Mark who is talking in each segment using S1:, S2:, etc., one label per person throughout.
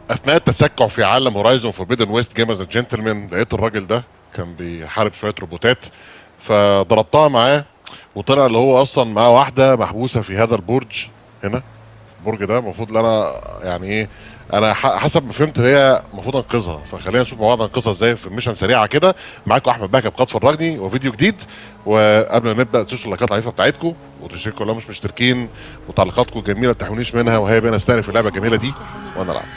S1: اثناء التسكع في عالم هورايزون فوربيدن ويست جيمرز اند جنتلمان لقيت الراجل ده كان بيحارب شويه روبوتات، فضربتها معاه، وطلع اللي هو اصلا معاه واحده محبوسه في هذا البرج هنا. البرج ده المفروض ان انا يعني ايه، انا حسب ما فهمت هي المفروض انقذها، فخلينا نشوف مع بعض انقذها ازاي في ميشن سريعه كده. معاكم احمد بهجت قد فرجني وفيديو جديد. وقبل ما نبدا تشوفوا اللايكات العنيفه بتاعتكم وتشتركوا لو مش مشتركين، وتعليقاتكم الجميله ما تحرمونيش منها، وهي بينا استأنف اللعبه الجميله دي وانا العب.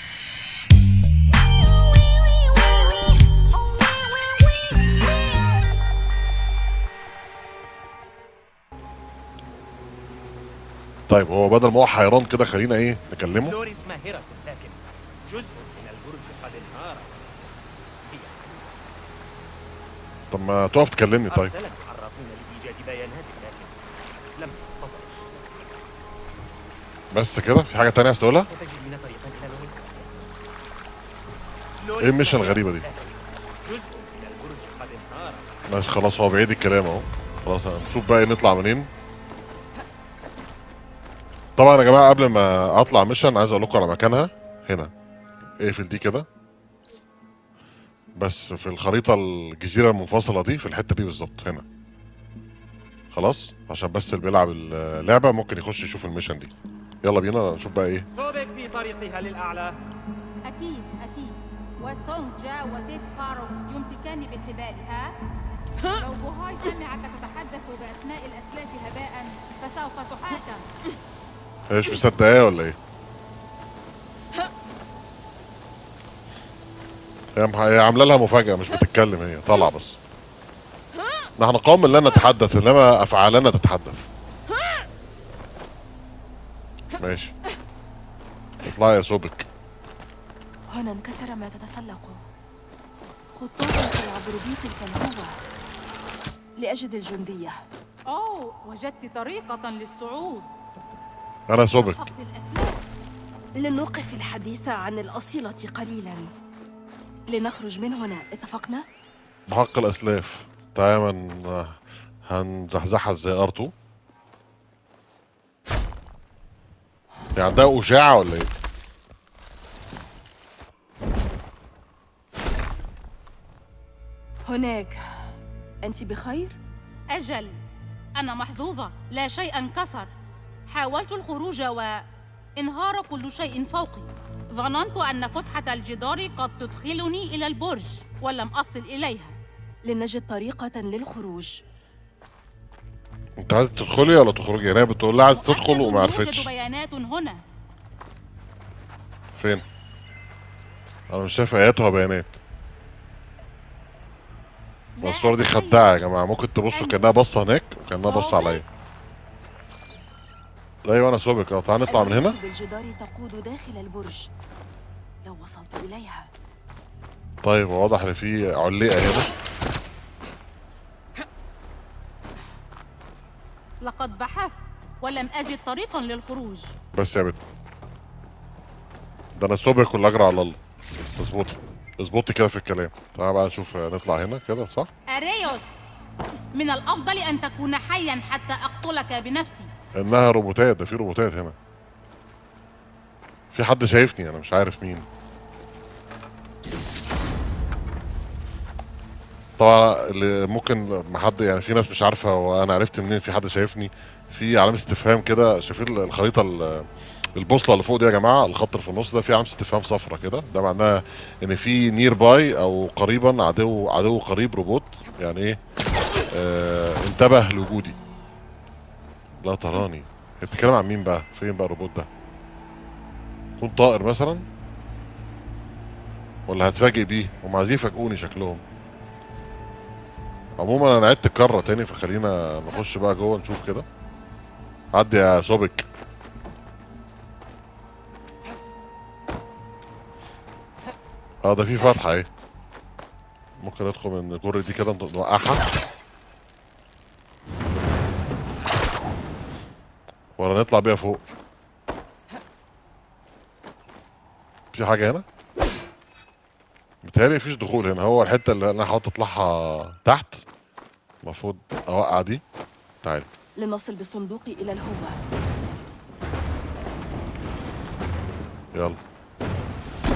S1: طيب هو بدل ما هو حيران كده خلينا ايه نكلمه.
S2: فلوريس ماهرة، لكن جزء من البرج قد انهار.
S1: طب ما تقف تكلمني طيب.
S2: أرسلني عرافون لإيجاد بيانات لكن لم تستطع.
S1: بس كده في حاجه تانية عايز تقولها؟
S2: ستجدين طريقا إلى
S1: ايه الميشن الغريبه دي؟
S2: جزء من البرج قد انهار.
S1: ماشي خلاص، هو بعيد الكلام اهو. خلاص هنشوف بقى نطلع منين. طبعا يا جماعه قبل ما اطلع ميشن عايز اقول لكم على مكانها هنا. اقفل دي كده، بس في الخريطه الجزيره المنفصله دي في الحته دي بالظبط هنا. خلاص عشان بس اللي بيلعب اللعبه ممكن يخش يشوف الميشن دي. يلا بينا نشوف بقى ايه.
S2: سوبك في طريقها للأعلى.
S3: أكيد أكيد. وسونجا وتيد فارو يمسكان بحبالها. لو بوهاي سمعك تتحدث بأسماء الأسلاف هباء فسوف تحاكم.
S1: هي مش مصدقاه ولا ايه؟ هي عامله لها مفاجاه، مش بتتكلم، هي طالعه بس. نحن قوم لا نتحدث انما افعالنا تتحدث. ماشي اطلعي يا سوبك.
S4: هنا انكسر ما تتسلق. خطوط سيعبر بي تلك الهوة لأجد الجندية.
S3: أوه، وجدت طريقة للصعود.
S1: انا سوبك.
S3: فقد الأسلاف.
S4: لنوقف الحديث عن الأصيلة قليلا. لنخرج من هنا، اتفقنا؟
S1: بحق الاسلاف. تعالى هنزحزحها ازاي ارتو؟ يعني عندها اشاعه ولا ايه؟
S4: هناك. أنت بخير؟
S3: أجل، أنا محظوظة، لا شيء انكسر. حاولت الخروج وانهار كل شيء فوقي. ظننت أن فتحة الجدار قد تدخلني إلى البرج ولم أصل إليها.
S4: لنجد طريقة للخروج.
S1: انت عايز تدخلي ولا تخرجي؟ يعني هي بتقول لها عايز تدخل وما عرفتش.
S3: يوجد بيانات هنا.
S1: فين؟ انا مش شايف اياتها بيانات. الصورة دي خداعة يا جماعة، ممكن تبصوا كأنها باصة هناك وكأنها باصة عليا. ايوه انا سوبك اهو. تعالى نطلع من هنا.
S4: بالجدار تقود داخل البرج لو وصلت إليها.
S1: طيب واضح ان في علقة هنا.
S3: لقد بحثت ولم أجد طريقا للخروج.
S1: بس يا بنت ده انا سوبك ولا اجري على الله. اظبطي اظبطي كده في الكلام. تعالى بقى نشوف نطلع هنا كده صح؟
S3: أريوس، من الأفضل أن تكون حيا حتى أقتلك بنفسي.
S1: انها روبوتات، ده في روبوتات هنا. في حد شايفني انا مش عارف مين. طبعا اللي ممكن ما حد يعني في ناس مش عارفه وانا عرفت منين في حد شايفني. في علامه استفهام كده، شايفين الخريطه البوصله اللي فوق دي يا جماعه؟ الخط اللي في النص ده في علامه استفهام صفرة كده، ده معناه ان في نير باي او قريبا عدو قريب روبوت. يعني ايه؟ انتبه لوجودي. لا تراني. هي بتتكلم عن مين بقى؟ فين بقى الروبوت ده؟ يكون طائر مثلا ولا هتفاجئ بيه؟ هم عايزين يفاجئوني شكلهم. عموما انا عدت الكره تاني، فخلينا نخش بقى جوه نشوف كده. عدي يا سوبك. اه ده في فتحه اهي، ممكن ندخل من الجر دي كده نوقعها ولا نطلع بيها فوق. في حاجه هنا؟ متهيألي مفيش دخول هنا. هو الحته اللي انا حاولت اطلعها تحت المفروض اوقع دي. تعالى
S4: لنصل بالصندوق إلى الهوة.
S1: يلا.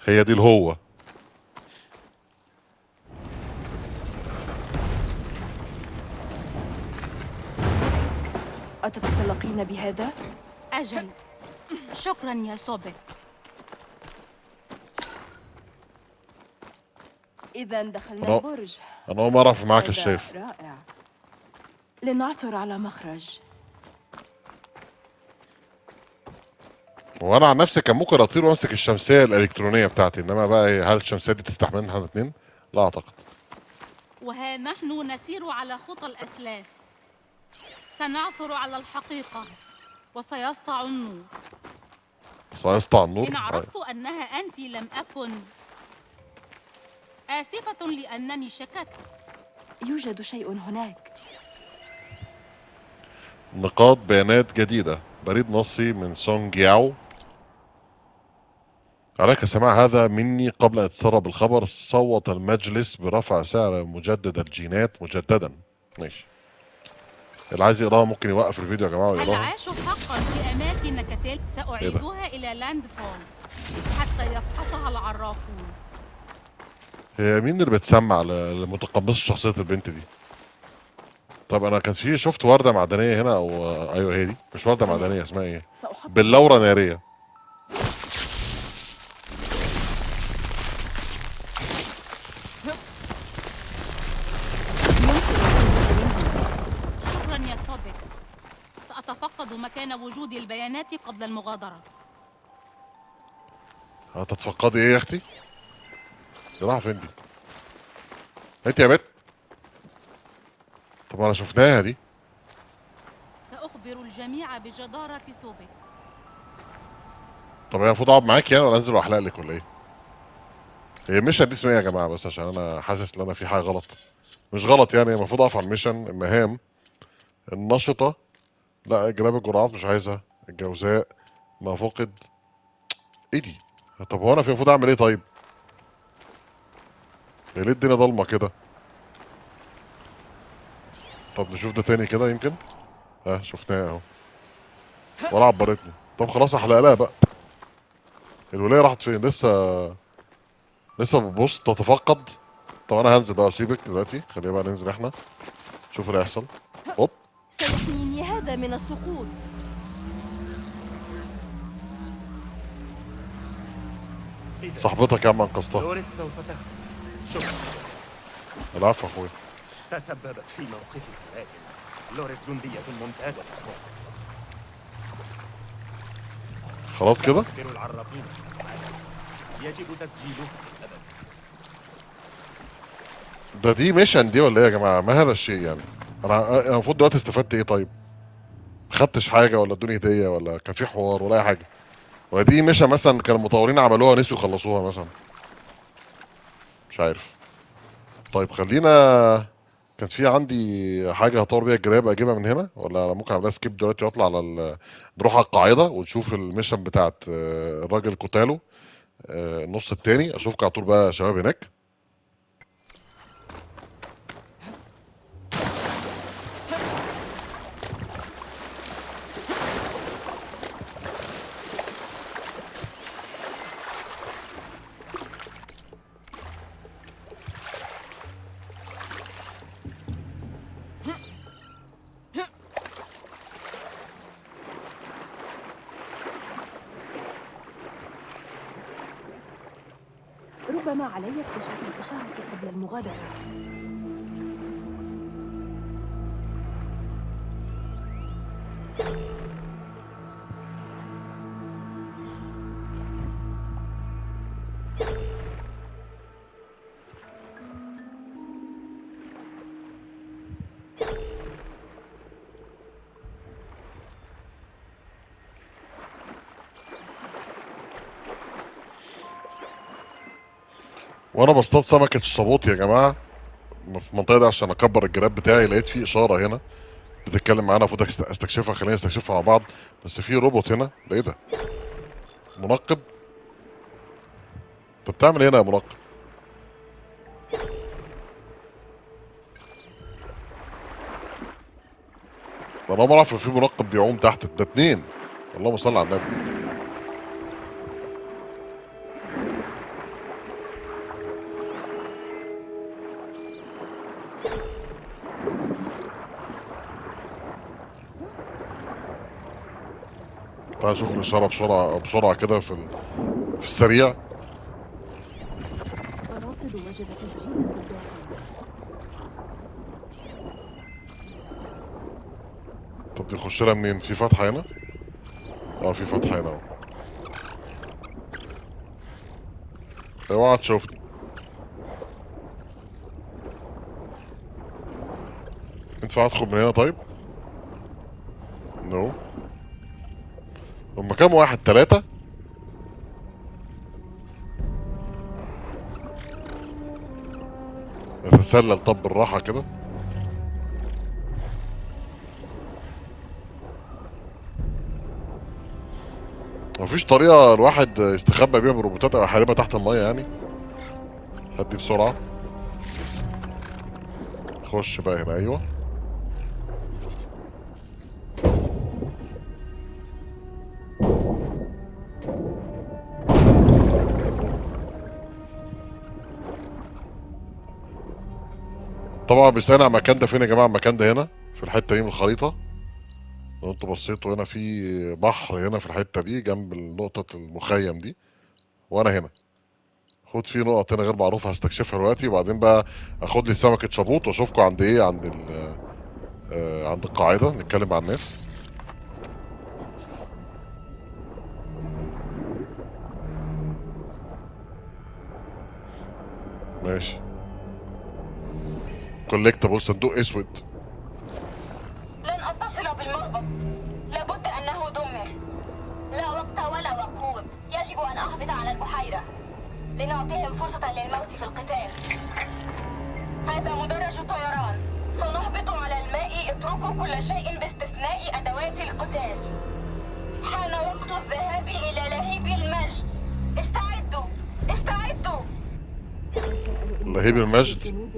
S1: هي دي الهوة.
S4: أتتسلقين بهذا؟
S3: أجل. شكرا يا صوبي.
S4: إذا دخلنا
S1: أنا-
S4: البرج.
S1: انا اول مرة اعرف معاك
S4: هذا
S1: الشايف.
S4: رائع. لنعثر على مخرج.
S1: وانا عن نفسي كان ممكن اطير وامسك الشمسية الالكترونية بتاعتي، انما بقى إيه، هل الشمسية دي تستحملنا احنا الاتنين؟ لا اعتقد.
S3: وها نحن نسير على خطى الأسلاف. سنعثر على الحقيقة وسيسطع النور.
S1: سيسطع النور.
S3: إن عرفت أنها أنت لم أكن آسفة لأنني شككت.
S4: يوجد شيء هناك.
S1: نقاط بيانات جديدة. بريد نصي من سونج ياو. عليك سماع هذا مني قبل أن تسرب الخبر. صوت المجلس برفع سعر مجدد الجينات مجددا. ماشي. اللي عايز يقراها ممكن يوقف الفيديو يا جماعة
S3: هل
S1: ويقراها.
S3: عاشوا حقا في أماكن كتل؟ سأعيدها إلى لاندفون حتى يفحصها العرافون.
S1: هي مين اللي بتسمع لمتقمص شخصية البنت دي؟ طب أنا كان في شفت وردة معدنية هنا أو أيوه هي دي. مش وردة معدنية، اسمها إيه؟
S4: سأحط
S1: بلورة نارية.
S3: شكرا يا صوبي. سأتفقد مكان وجود البيانات قبل المغادرة.
S1: هتتفقدي إيه يا أختي؟ دي رايحة فين دي؟ أنت يا بت؟ طب أنا شفناها دي.
S3: سأخبر الجميع بجدارة صوبي.
S1: طب هي المفروض أقعد معاك يعني ولا أنزل وأحلق لك ولا إيه؟ هي الميشن دي اسمها إيه يا جماعة؟ بس عشان أنا حاسس إن أنا في حاجة غلط. مش غلط يعني، المفروض أقف على الميشن المهام النشطة. لا جلاب الجرعات مش عايزها. الجوزاء ما فقد. ايه دي؟ طب هو انا في المفروض اعمل ايه طيب؟ هي ليه الدنيا ضلمه كده؟ طب نشوف ده تاني كده يمكن. ها شفناه اهو. ولا عبرتني. طب خلاص احلق لها بقى. الولايه راحت فين؟ لسه بتبص تتفقد. طب انا هنزل بقى اسيبك دلوقتي، خلينا بقى ننزل احنا شوف اللي هيحصل. هوب.
S4: سيحميني هذا من السقوط.
S2: إذا
S1: صاحبتك يا عم انقذتها.
S2: لوريس سوف تخرج. شكرا.
S1: العفو يا اخويا.
S2: تسببت في موقفك، لكن لوريس جندية ممتازة.
S1: خلاص كده.
S2: سأخبر العرافين. يجب تسجيله أبدا.
S1: دي ميشن دي ولا ايه يا جماعه؟ ما هذا الشيء يعني؟ انا المفروض دلوقتي استفدت ايه طيب؟ خدتش حاجه ولا ادوني هديه ولا كان في حوار ولا اي حاجه؟ ولا دي ميشن مثلا كان المطورين عملوها نسيوا يخلصوها مثلا؟ مش عارف. طيب خلينا. كان في عندي حاجه هطور بيها الجراب اجيبها من هنا ولا ممكن اعملها سكيب دلوقتي واطلع على نروح على القاعده ونشوف الميشن بتاعت الراجل كوتالو النص التاني. اشوفك على طول بقى يا شباب هناك.
S4: ربما علي اكتشاف الإشارة قبل المغادرة.
S1: وانا بصطاد سمكه الصابوط يا جماعه في المنطقه دي عشان اكبر الجراب بتاعي، لقيت في اشاره هنا بتتكلم معانا، المفروض استكشفها. خلينا نستكشفها مع بعض. بس في روبوت هنا. ده ايه ده؟ منقب. انت بتعمل ايه هنا يا منقب؟ انا ما اعرف في منقب بيعوم تحت. ده اتنين. اللهم صل على النبي. تعال نشوف الاشاره بسرعه بسرعه كده في السريع.
S4: الراصد وجد تسجيلا بالداخل.
S1: طب دي نخش لها منين؟ في فتحه هنا؟ اه في فتحه هنا اهو. اوعى تشوفني. ينفع ادخل من هنا طيب؟ نو. هما كام واحد؟ 3؟ نتسلل طب بالراحة كده. مفيش طريقة الواحد يستخبى بيها بروبوتات او يحاربها تحت المية يعني؟ هدي بسرعة. خش بقى هنا. ايوه طبعا بيسألني على المكان ده فين يا جماعة. المكان ده هنا في الحتة دي من الخريطة. لو انتوا بصيتوا هنا في بحر هنا في الحتة دي جنب نقطة المخيم دي، وانا هنا. خد في نقط هنا غير معروفة هستكشفها دلوقتي، وبعدين بقى اخد لي سمكة شابوت واشوفكم عند ايه، عند عند القاعدة نتكلم مع الناس. ماشي. كولكتابل صندوق اسود.
S5: لن أتصل بالمربط، لابد أنه دمر. لا وقت ولا وقود، يجب أن أهبط على البحيرة لنعطيهم فرصة للموت في القتال. هذا مدرج طيران، سنهبط على الماء، اتركوا كل شيء باستثناء أدوات القتال. حان وقت الذهاب إلى لهيب المجد. استعدوا استعدوا.
S1: لهيب المجد.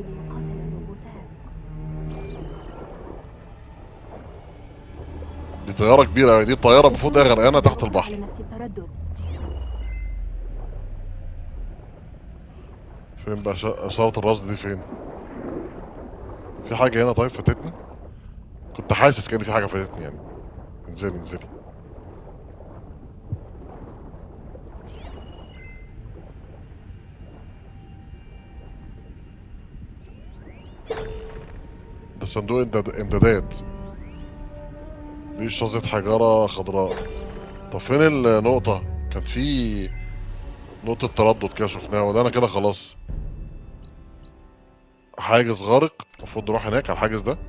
S1: دي طيارة كبيرة أوي. دي الطيارة المفروض هي غرقانة تحت البحر. فين بقى إشارة الرصد دي فين؟ في حاجة هنا طيب فاتتني؟ كنت حاسس كأن في حاجة فاتتني يعني. انزلي انزلي. ده صندوق امدادات. دي شظية حجارة خضراء. طب فين النقطة؟ كان في نقطة تردد كده شفناها، ولا أنا كده خلاص؟ حاجز غارق، المفروض نروح هناك على الحاجز ده.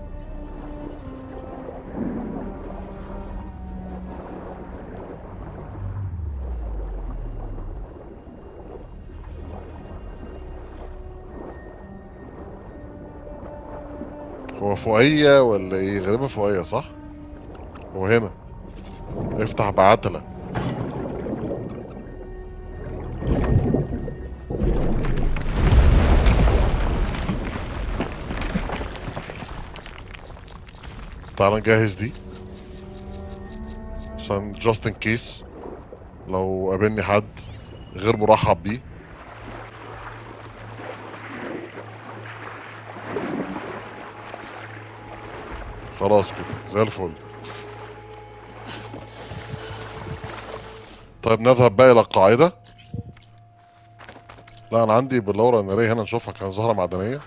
S1: هو فوقية ولا ايه؟ غالبا فوقية صح؟ هو هنا. افتح بعتلة. تعال نجهز دي عشان just in case لو قابلني حد غير مرحب بيه. خلاص كده زي الفل. طيب نذهب بقى الى القاعدة. لا انا عندي باللورة النارية هنا نشوفها، كان زهرة معدنية.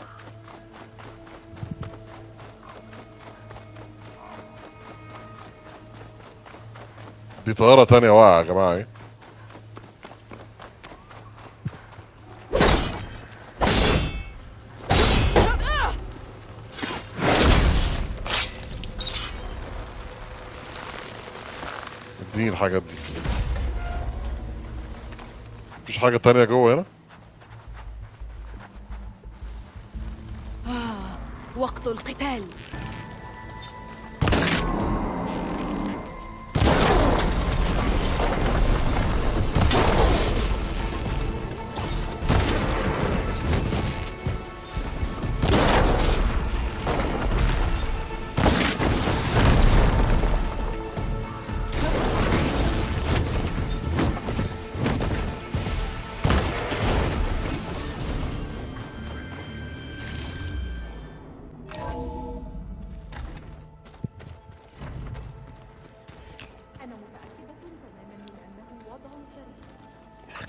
S1: دي طيارة تانية واقعة يا جماعة ايه. اديني الحاجات دي. مفيش حاجة تانية جوه هنا؟
S4: وقت القتال.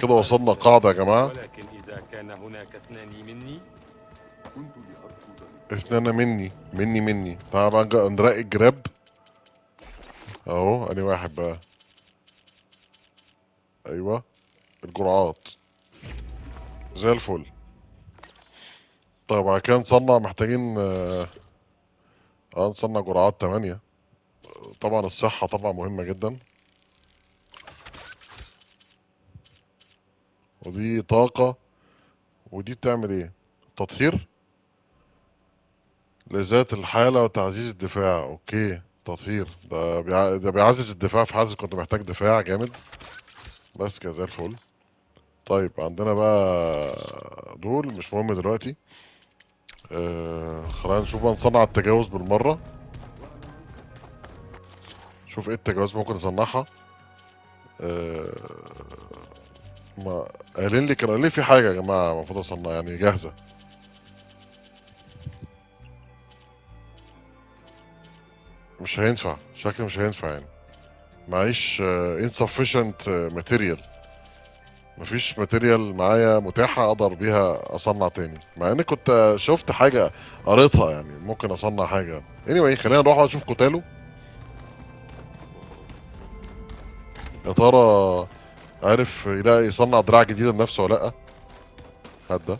S1: كده وصلنا قاعدة يا جماعة.
S2: ولكن إذا كان هناك اثنان مني كنت لأرفض.
S1: اثنين مني. تعال بقى نراقي الجراب اهو. اني واحد بقى. ايوه الجرعات زي الفل. طيب بعد كده نصنع، محتاجين نصنع جرعات 8. طبعا الصحة طبعا مهمة جدا. ودي طاقة، ودي بتعمل ايه؟ تطهير لذات الحالة وتعزيز الدفاع. اوكي تطهير ده ده بيعزز الدفاع في حالة كنت محتاج دفاع جامد. بس كده زي الفل. طيب عندنا بقى دول مش مهم دلوقتي. خلينا نشوف بقى نصنع التجاوز بالمرة. شوف ايه التجاوز ممكن نصنعها. ما قايلين لي، كانوا قايلين لي في حاجة يا جماعة المفروض اصنع يعني جاهزة. مش هينفع، شكلي مش هينفع يعني. معيش insufficient material. مفيش ماتيريال معايا متاحة اقدر بيها اصنع تاني، مع اني كنت شفت حاجة قريتها يعني ممكن اصنع حاجة. anyway خلينا نروح اشوف كوتالو. يا ترى عارف يلاقي يصنع دراع جديدة لنفسه ولا لأ؟ هات ده.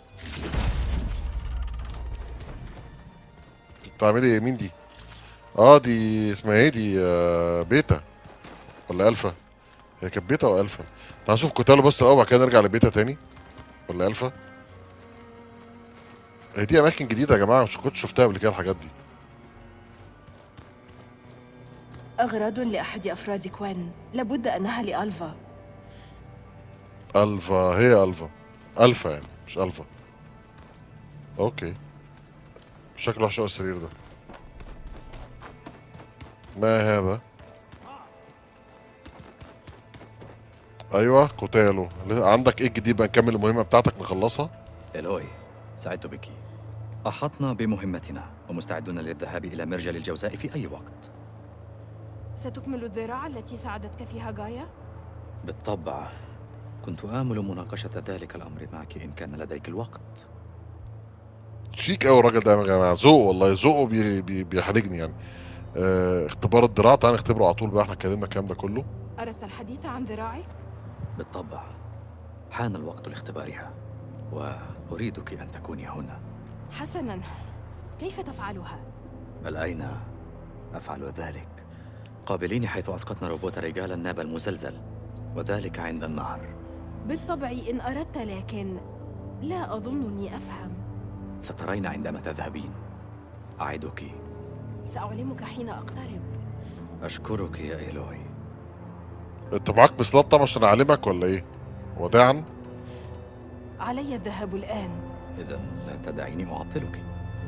S1: بتعملي ايه؟ مين دي؟ دي اسمها ايه دي؟ بيتا ولا الفا؟ هي كانت بيتا ولا الفا؟ تعال نشوف كوتالو بس الاول، بعد كده نرجع لبيتا تاني ولا الفا. هي دي اماكن جديده يا جماعه، مش كنت شفتها قبل كده الحاجات دي.
S4: أغراض لأحد أفراد كوان، لابد أنها لألفا.
S1: الفا، هي الفا. الفا يعني مش الفا. اوكي. شكله وحش قوي السرير ده. ما هذا؟ ايوه كوتالو. عندك ايه جديد بقى؟ نكمل المهمه بتاعتك نخلصها.
S6: إلوي، سعدت بك. أحطنا بمهمتنا ومستعدون للذهاب إلى مرجل الجوزاء في أي وقت.
S4: ستكمل الذراع التي ساعدتك فيها غايا؟
S6: بالطبع. كنت آمل مناقشة ذلك الأمر معك إن كان لديك الوقت.
S1: شيك قوي الراجل ده يا جماعه، ذوقه والله، ذوقه بيحرجني يعني. اختبار الذراع، تعال نختبره على طول بقى، احنا اتكلمنا الكلام ده كله.
S4: أردت الحديث عن ذراعك؟
S6: بالطبع. حان الوقت لاختبارها، وأريدك أن تكوني هنا.
S4: حسناً، كيف تفعلها؟
S6: بل أين أفعل ذلك؟ قابليني حيث أسقطنا روبوت رجال الناب المزلزل، وذلك عند النهر.
S4: بالطبع إن أردت، لكن لا أظنني أفهم.
S6: سترين عندما تذهبين، أعدك.
S4: سأعلمك حين أقترب.
S6: أشكرك يا إيلوي.
S1: انت معاك بسلاط طبعا عشان اعلمك ولا ايه؟ وداعا.
S4: علي الذهاب الآن.
S6: إذا لا تدعيني أعطلك.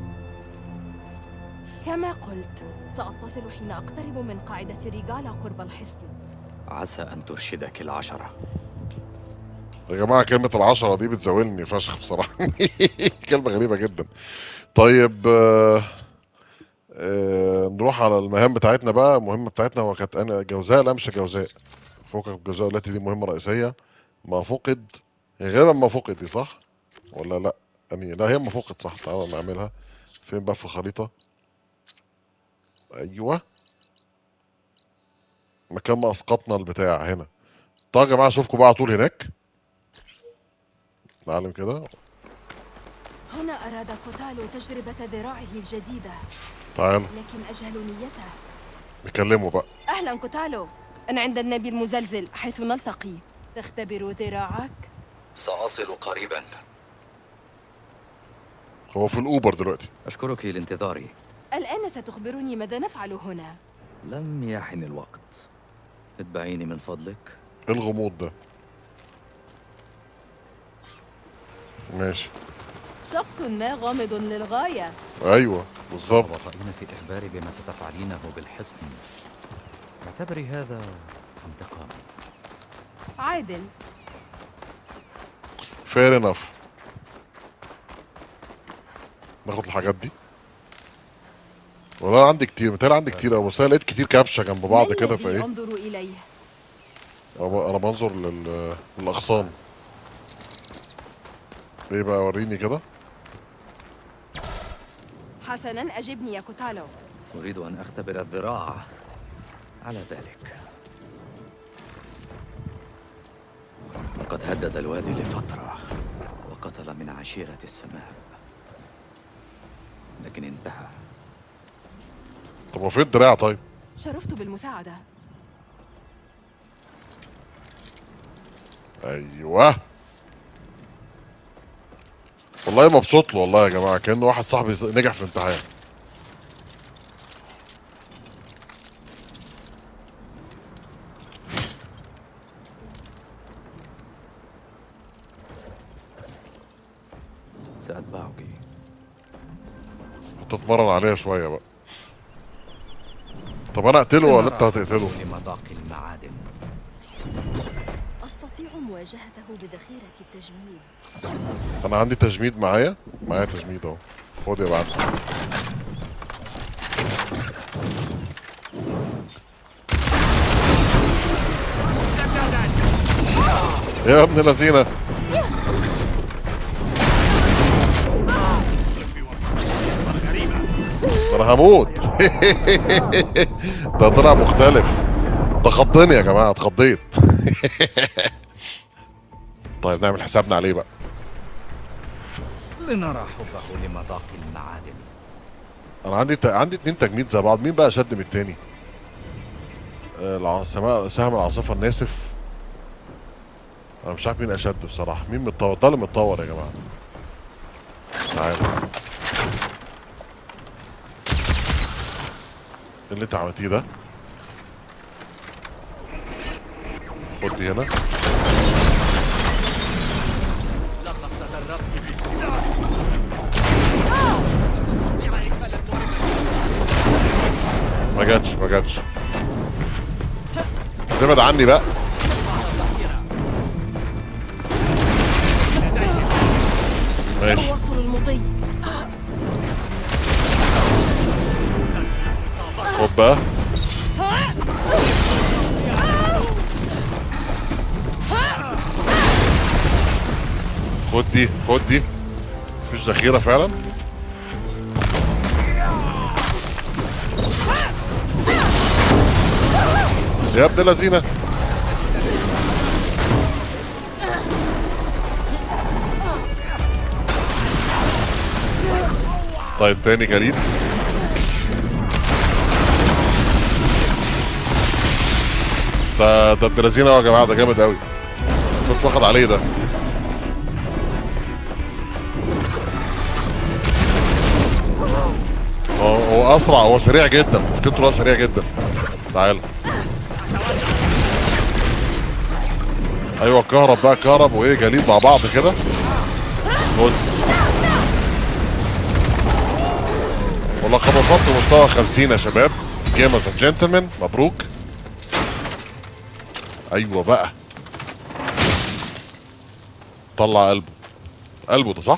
S4: كما قلت، سأتصل حين أقترب من قاعدة ريغالا قرب الحصن.
S6: عسى أن ترشدك العشرة.
S1: يا جماعة كلمة العشرة دي بتزاولني فشخ بصراحة. كلمة غريبة جدا. طيب نروح على المهام بتاعتنا بقى. المهمة بتاعتنا هو كانت أنا جوزاء، لا مش جوزاء، فوق الجوزاء التي دي مهمة رئيسية. ما فقد، هي غالبا ما فقد دي صح؟ ولا لا؟ يعني لا هي ما فقد صح. تعالى نعملها. فين بقى في الخريطة؟ أيوه مكان ما أسقطنا البتاع هنا. طيب يا جماعة أشوفكم بقى على طول هناك. نعلم كده.
S4: هنا أراد كوتالو تجربة ذراعه الجديدة،
S1: تعال
S4: لكن أجهل نيته.
S1: نكلمه بقى.
S4: أهلا كوتالو، أنا عند النبي المزلزل حيث نلتقي. تختبر ذراعك؟
S6: سأصل قريبا.
S1: هو في الأوبر دلوقتي.
S6: أشكرك لانتظاري.
S4: الآن ستخبرني ماذا نفعل هنا.
S6: لم يحن الوقت. اتبعيني من فضلك.
S1: ايه الغموض ده؟ ماشي.
S4: شخص ما غامض للغاية.
S1: ايوه بالظبط.
S6: وطئين في إخباري بما ستفعلينه بالحصن. اعتبري هذا انتقام.
S4: عادل.
S1: fair enough. ناخد الحاجات دي. والله عندي كتير، متهيألي عندي كتير أوي، بس أنا لقيت كتير كابشة جنب بعض
S4: ما
S1: كده
S4: الذي
S1: فايه.
S4: أنظر إليه؟
S1: أنا بنظر للأغصان. ايه بقى وريني كده.
S4: حسناً أجبني يا كوتالو.
S6: أريد أن أختبر الذراع على ذلك. لقد هدد الوادي لفترة وقتل من عشيرة السماء، لكن انتهى.
S1: طب هو فين الدراع طيب؟
S4: شرفت بالمساعدة.
S1: ايوه والله مبسوط له والله يا جماعه، كانه واحد صاحبي نجح في امتحان.
S6: سأتبعك.
S1: تتمرن عليها شويه بقى. طب انا اقتله ولا انت هتقتله؟
S6: لمذاق المعادن.
S4: أستطيع مواجهته بذخيرة التجميد.
S1: انا عندي تجميد معايا تجميد اهو. خد يا بعد. يا ابن اللذينه انا هموت. ده طلع مختلف. ده خضني يا جماعه، اتخضيت. طيب نعمل حسابنا عليه بقى.
S6: لنرى حبه لمذاق المعادن.
S1: انا عندي 2 تجميد زي بعض. مين بقى شد من التاني؟ سهم العاصفه الناسف. انا مش عارف مين اشد بصراحه. مين متطور؟ ده اللي متطور يا جماعه. تعالى. اللي انت عملتيه ده. خد دي هنا. ما جاتش. ابعد عني بقى. ماشي.
S4: سأواصل المضي.
S1: خد بقى. خد دي. مفيش ذخيرة فعلا. يا ابن اللذينة. طيب تاني جريد. ده ابن اللذينة يا جماعة، ده جامد قوي. بس واخد عليه ده. هو اسرع، هو سريع جدا. مشكلته هو سريع جدا. تعال. ايوه كهرب بقى، كهرب وايه جليد مع بعض كده. بص والله خبطت مستوى 50 يا شباب. جيمرز اند جنتلمان، مبروك. ايوه بقى. طلع قلبه ده صح؟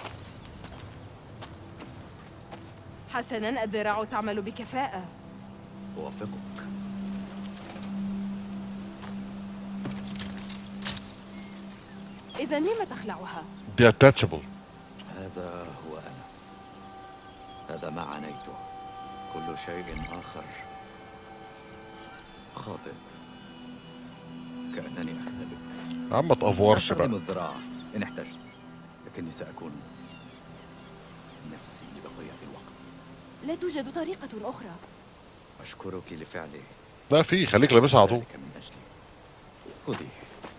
S4: حسناً الذراع تعمل بكفاءة.
S6: أوافقك.
S4: إذا لم تخلعها؟
S1: دي اتاتشبل.
S6: هذا هو أنا. هذا ما عانيته. كل شيء آخر خاطئ. كأنني أختبئ.
S1: يا عم ما تأفورش
S6: سأستخدم
S1: بقى.
S6: الذراع إن احتجت، لكني سأكون نفسي لبقية الوقت.
S4: لا توجد طريقة أخرى.
S6: أشكرك لفعله.
S1: لا في، خليك لابسها على طول.
S6: ذلك من أجلي. خذي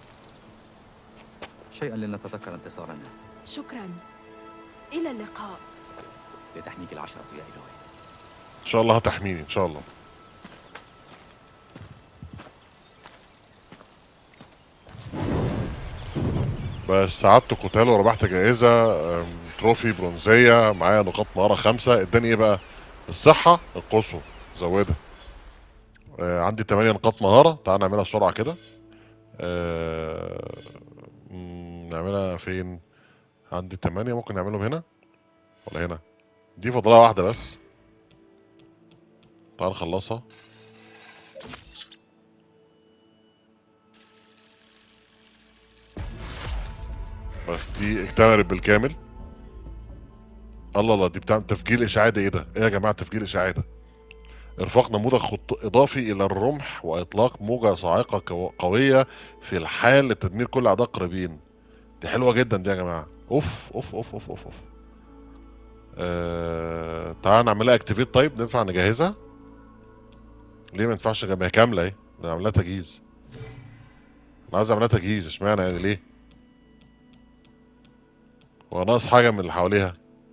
S6: شيئا لنتذكر انتصارنا.
S4: شكراً. إلى اللقاء.
S6: لتحميك العشرة يا إلهي.
S1: ان شاء الله هتحميني ان شاء الله. بس ساعدت كوتالو وربحت جائزة تروفي برونزية. معايا نقاط مهارة 5. اداني ايه بقى؟ الصحة القصوى زودها. عندي 8 نقاط مهارة. تعال نعملها بسرعة كده. نعملها فين؟ عندي 8. ممكن نعملهم هنا ولا هنا؟ دي فاضلها واحدة بس. تعال نخلصها. بس دي اكتملت بالكامل. الله الله، دي بتعمل تفجير اشعاعي. ده ايه ده؟ ايه يا جماعه تفجير اشعاعي ده؟ ارفاق نموذج خط اضافي الى الرمح واطلاق موجه صاعقه قويه في الحال لتدمير كل اعداء قريبين. دي حلوه جدا دي يا جماعه. اوف اوف اوف اوف اوف, أوف. تعال نعملها اكتيفيت. طيب ننفع نجهزها؟ ليه ما ينفعش؟ ما هي كامله اهي. نعملها تجهيز. انا عايز اعملها تجهيز. اشمعنى يعني؟ ليه؟ هو ناقص حاجه من اللي حواليها؟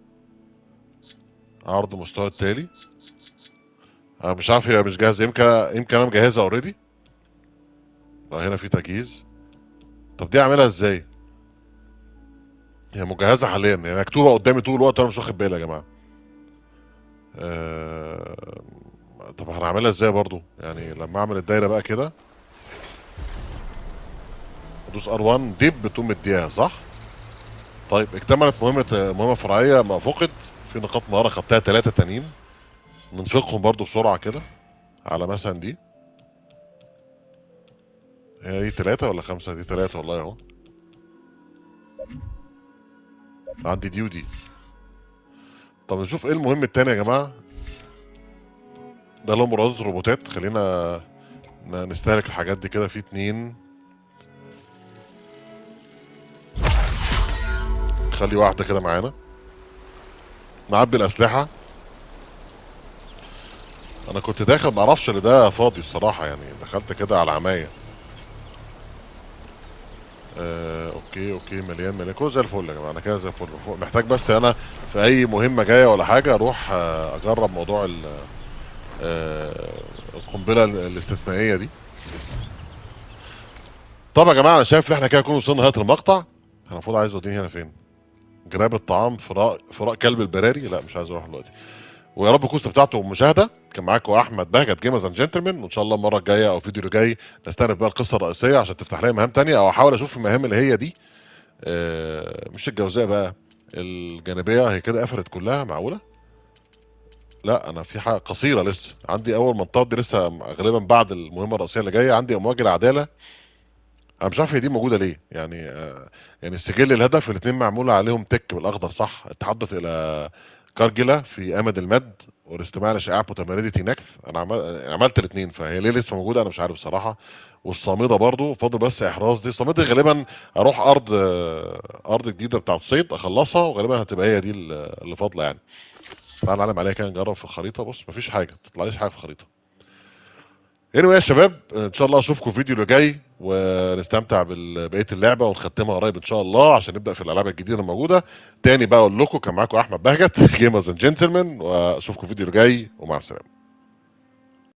S1: عرض المستوى التالي. انا مش عارف، هي مش جاهزه. يمكن انا مجهزها اوريدي. هنا في تجهيز. طب دي اعملها ازاي؟ هي مجهزه حاليا، يعني مكتوبه قدامي طول الوقت وانا مش واخد بالي يا جماعه. طب هنعملها ازاي برضو؟ يعني لما اعمل الدايره بقى كده ادوس ار1 ديب بتقوم مديها صح؟ طيب اكتملت مهمه فرعيه ما فقد. في نقاط مهاره خدتها 3 تانيين. ننفقهم برضو بسرعه كده على مثلا دي. هي دي 3 ولا 5؟ دي 3 والله اهو. عندي دي ودي. طب نشوف ايه المهم التاني يا جماعه. ده اللي هو مرادة الروبوتات. خلينا نستهلك الحاجات دي كده. في 2. خلي واحدة كده معانا. نعبي الأسلحة. أنا كنت داخل معرفش اللي ده فاضي الصراحة، يعني دخلت كده على عماية. اوكي مليان كله زي الفل يا جماعة. أنا كده زي الفل. محتاج بس أنا في أي مهمة جاية ولا حاجة أروح أجرب موضوع القنبلة الاستثنائية دي. طب يا جماعة أنا شايف إن إحنا كده نكون وصلنا لنهاية المقطع. احنا المفروض عايز يوديني هنا فين؟ جراب الطعام فراء كلب البراري. لا مش عايز اروح دلوقتي. ويا رب تكونوا استمتعتوا بالمشاهده. كان معاكم احمد بهجت جيمرز اند جنتلمان، وان شاء الله المره الجايه او الفيديو اللي جاي نستأنف بقى القصه الرئيسيه عشان تفتح لي مهام تانية، او احاول اشوف المهام اللي هي دي. مش الجوزاء بقى، الجانبيه. هي كده قفلت كلها معقوله؟ لا انا في حاجه قصيره لسه عندي. اول منطقه دي لسه غالبا بعد المهمه الرئيسيه اللي جايه. عندي امواج العداله. انا مش عارف هي دي موجوده ليه يعني. يعني السجل الهدف الاثنين معمول عليهم تك بالاخضر صح. التحدث الى كارجلة في امد المد والاستماع لشائعات متمردة نكث. انا عملت الاثنين، فهي ليه لسه موجوده انا مش عارف الصراحه. والصامده برضو فاضل بس احراز. دي الصامده غالبا اروح ارض جديده بتاعت الصيد اخلصها، وغالبا هتبقى هي دي اللي فاضله يعني. تعال نعلم عليها كده نجرب في الخريطه. بص مفيش حاجه، ما تطلعليش حاجه في الخريطه. anyway يا شباب ان شاء الله اشوفكم الفيديو اللي جاي ونستمتع ببقيه اللعبه ونختمها قريب ان شاء الله عشان نبدا في الالعاب الجديده الموجوده. تاني بقى اقول لكم كان معاكم احمد بهجت جيمرز اند جنتلمان، واشوفكم الفيديو اللي جاي ومع السلامه.